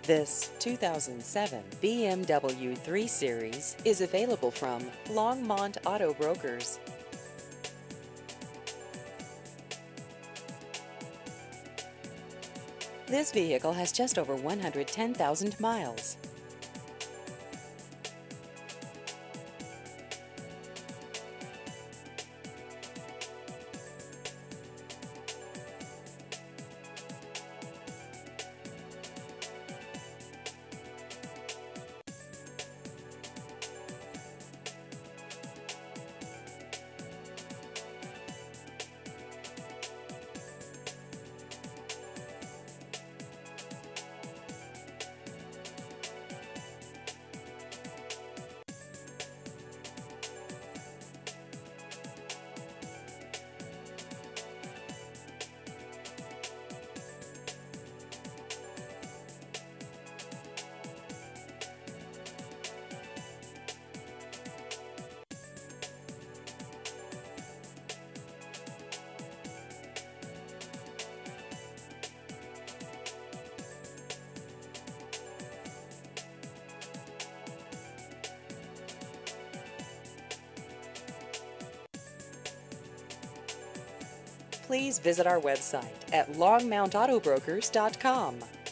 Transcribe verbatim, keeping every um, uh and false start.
This two thousand seven B M W three Series is available from Longmont Auto Brokers. This vehicle has just over one hundred ten thousand miles. Please visit our website at longmount auto brokers dot com.